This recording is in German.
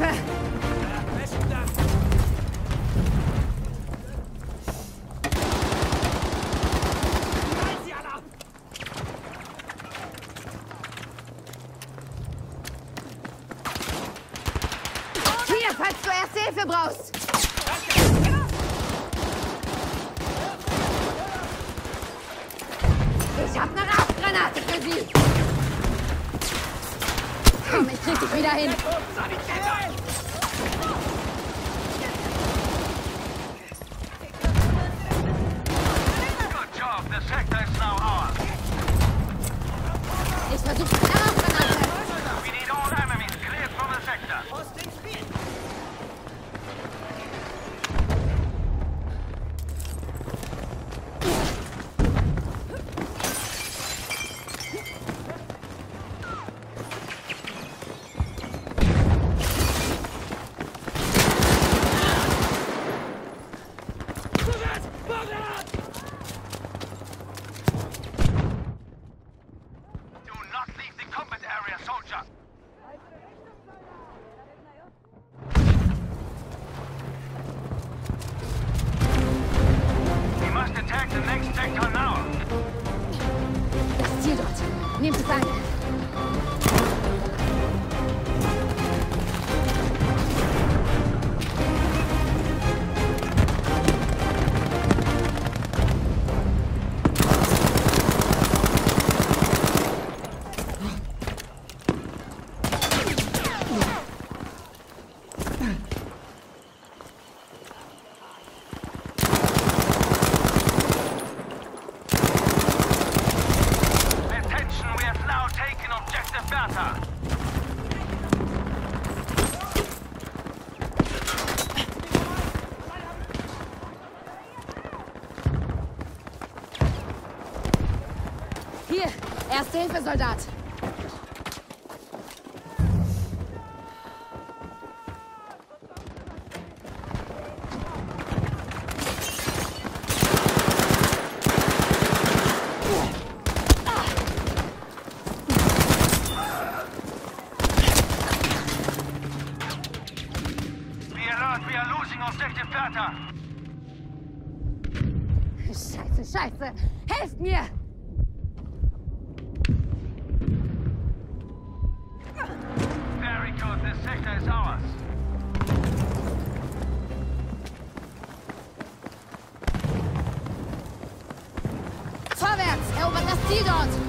Hilfe! Hier, falls du erste Hilfe brauchst! Ich hab eine Rauchgranate für Sie! Komm, ich krieg dich wieder hin! Ich versuche eine Rauchgranate! We need all enemies cleared from the sector. Das Ziel dort. Nehmt es an. Hier, Erste Hilfe, Soldat. We are losing objective data. Scheiße, Scheiße. Helft mir! Very good. This sector is ours. Vorwärts! Erobern das Ziel dort!